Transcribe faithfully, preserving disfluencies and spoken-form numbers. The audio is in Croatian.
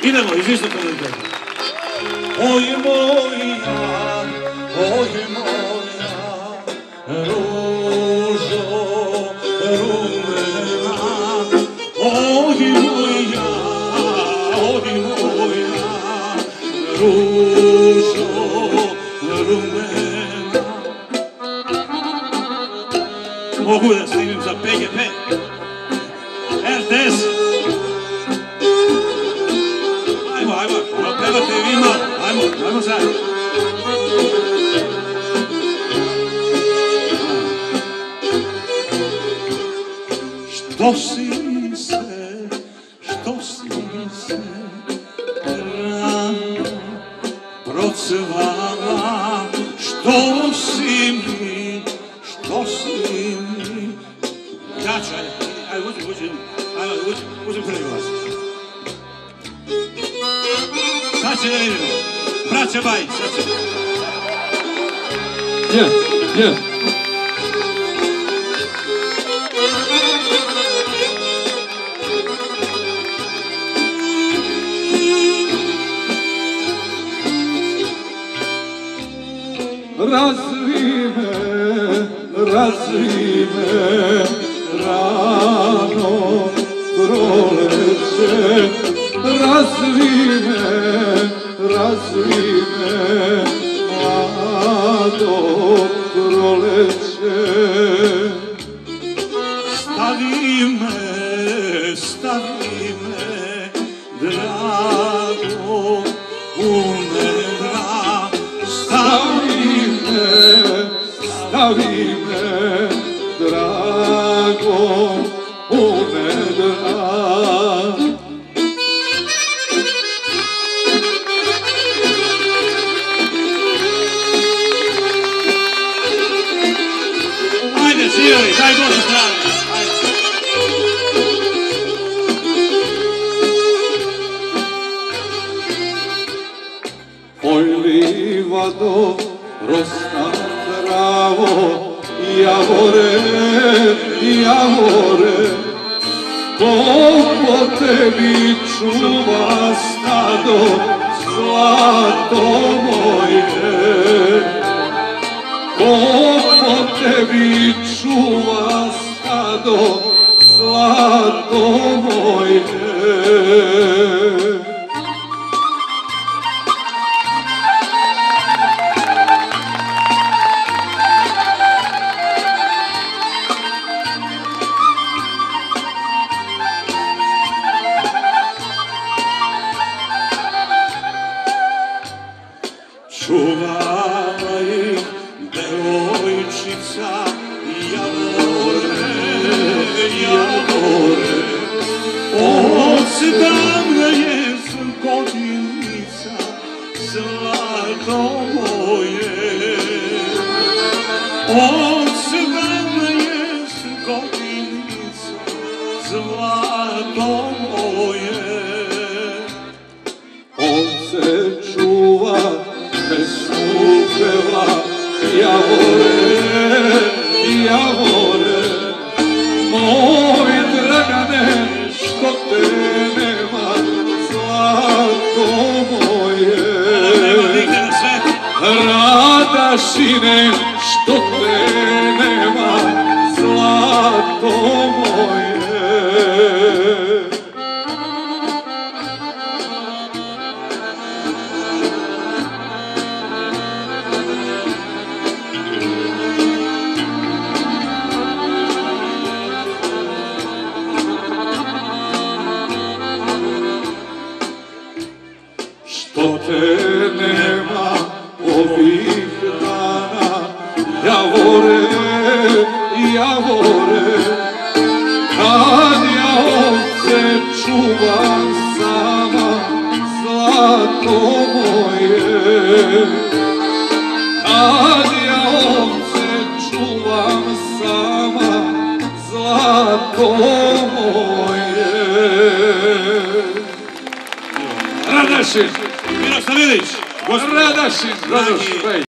Idemo, iz istog kvaliteta. Oj moja, oj moja, ružo rumena. Oj moja, oj moja, ružo rumena. Mogu da snimim za P G P, R T S. Ajmo, ajmo, pevate i vi malo, ajmo, ajmo zajedno. Što si se, što si se rano procvala, što si mi, što si mi. Jače, ajde, ajde, uđi, uđi, ajde, uđi, uđi prvi glas. Sad će da vidimo, braća Bajić, sad će. Je, je. Razvi me, razvi me, rano proleće. Razvi me, razvi me, mlado proleće. Stavi me, stavi me, drago, u nedra. Stavi me, stavi me, drago, u nedra. Živjeli, daj Bože zdravlje. Oj livado, rosna travo, javore, javore, ko po tebi čuva stado, zlato moje. Ko po tebi čuva stado, zlato moje. Čuvala ih devojčica, javore, javore. Od sedamnaest godinica, zlato moje. Od sedamnaest godinica, zlato moje. On se čuva, pesmu peva, javore, javore. Moj Dragane, što te nema, zlato moje. Radašine, što te nema, zlato moje. Što te nema ovih dana, javore, javore. Kad ja ovce čuvam sama, zlato moje. Kad ja ovce čuvam sama, zlato moje. Radašin! Miroslav Ilić! Radašin! Radoš Pejić!